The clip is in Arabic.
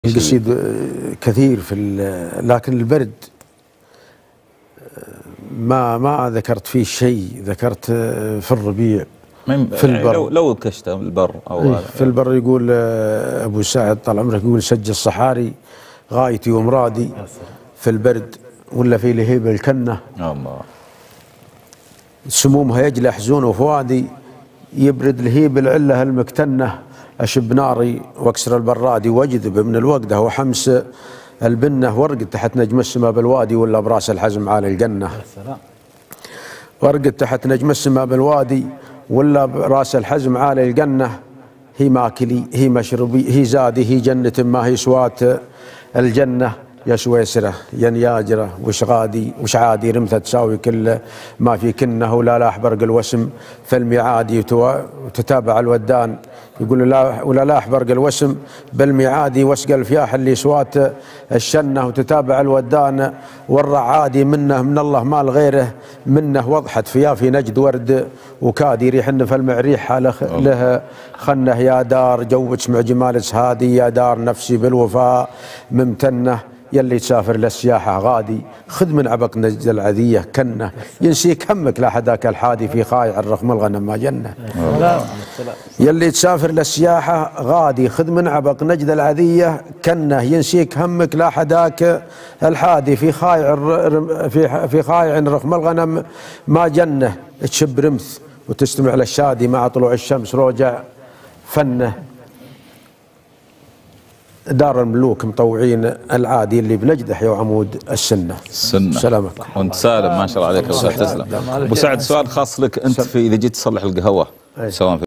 القصيد كثير لكن البرد ما ذكرت فيه شيء، ذكرت في الربيع في البر. يعني لو كشته البر او في البر يقول ابو سعد طال عمرك يقول سج الصحاري غايتي ومرادي في البرد ولا في لهيب الكنه الله سمومها يجلى حزون وفؤادي يبرد لهيب العله المكتنه أشب ناري واكسر البرادي واجذب من الوقده وحمس البنه وارقد تحت نجم السما بالوادي ولا براس الحزم عالي الجنه. وارقد تحت نجم السما بالوادي ولا براس الحزم عالي الجنه. هي ماكلي هي مشربي هي زادي هي جنه ما هي سوات الجنه. يا سويسره يا نياجره وش غادي وش عادي رمثه تساوي كل ما في كنه ولا لاح برق الوسم في الميعاد وتتابع الودان يقول لا ولا لاح برق الوسم بالميعاد واسقى الفياح اللي سوات الشنه وتتابع الودان والرعادي منه من الله ما لغيره منه وضحت في نجد ورد وكادي ريحن فالمعريح له خنه يا دار جوك مع جمال سهادي يا دار نفسي بالوفاء ممتنه يلي تسافر للسياحة غادي خذ من عبق نجد العذية كنه ينسيك همك لا حداك الحادي في خايع الرخم الغنم ما جنه. يلي تسافر للسياحة غادي خذ من عبق نجد العذية كنه ينسيك همك لا حداك الحادي في خايع رخم الغنم ما جنه. تشب رمث وتستمع للشادي مع طلوع الشمس روجع فنه. دار الملوك مطوعين العادي اللي بنجده يا عمود السنه. سلامك وانت سالم ما شاء الله عليك. تسلم. ابو سعد سؤال خاص لك انت في اذا جيت تصلح القهوه سواء